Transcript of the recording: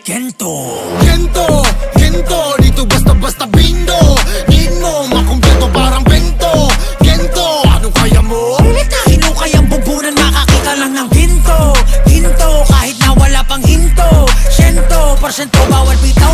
Kento, dito basta-basta bindo. Need mo makumpleto parang bento. Kento, ano kaya mo? hinukay ang bubunan, makakita lang ng ginto. Kahit na wala pang hinto. 100% bawal bitaw.